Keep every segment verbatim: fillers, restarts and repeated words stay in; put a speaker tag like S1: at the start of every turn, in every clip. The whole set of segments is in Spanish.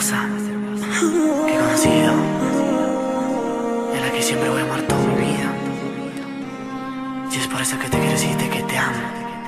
S1: hermosa que he conocido, en la que siempre voy a amar toda mi vida. Y es por eso que te quiero decirte que te amo.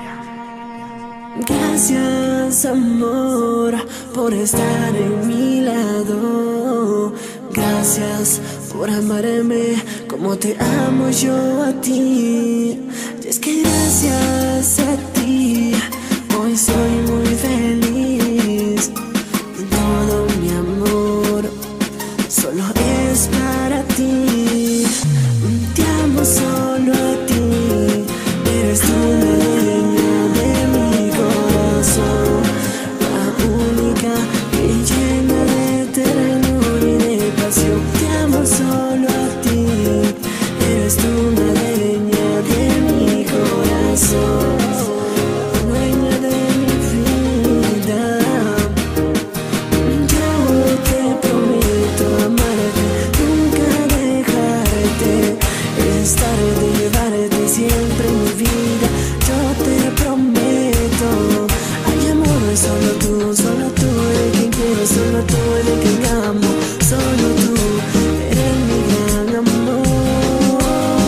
S2: Gracias, amor, por estar en mi lado. Gracias por amarme como te amo yo a ti. Y es que gracias a ti hoy soy muy feliz. Todo mi amor solo es para ti. Te amo solo a ti. Eres tú la dueña de mi corazón, la única que llena de ternura y de pasión. Te amo solo a ti. Eres tú la dueña de mi corazón, dueña de mi vida. Yo te prometo amarte, nunca dejarte, estar y llevarte siempre en mi vida. Yo te prometo. Ay, amor, es solo tú, solo tú eres quien quiero, solo tú eres quien amo, solo tú eres mi gran amor.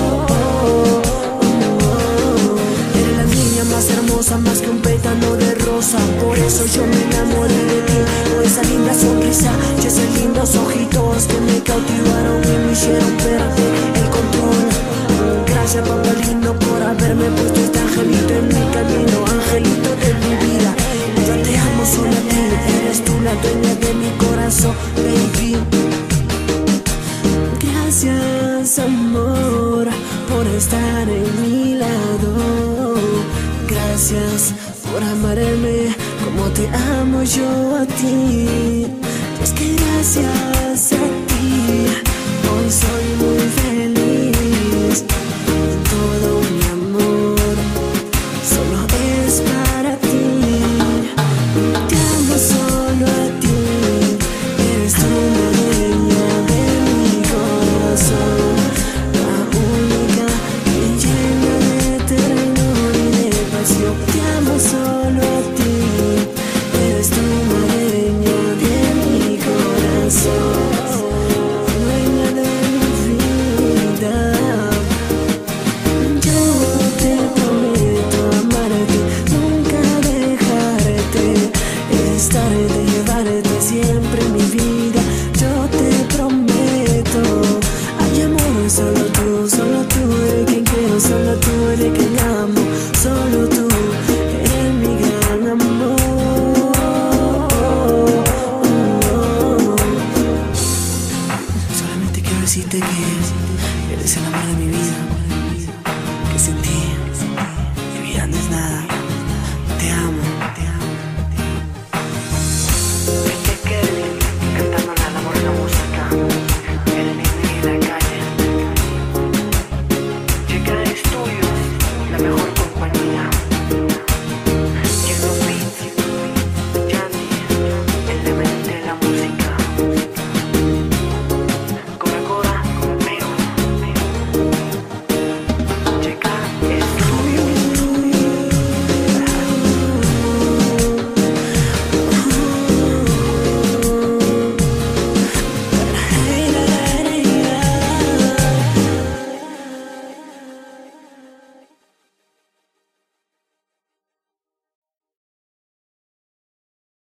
S2: Eres la niña más hermosa, más que un pétalo de rosa. Por eso yo me enamoré de ti, por esa linda sonrisa y esos lindos ojitos que me cautivaron y me hicieron perder el control. Gracias, papá lindo, por haberme puesto este angelito en mi camino, angelito de mi vida. Yo te amo solo a ti, eres tú la dueña de mi corazón, baby. Gracias, amor, por estar en mi lado. Gracias por amarme como te amo yo a ti. Es que gracias.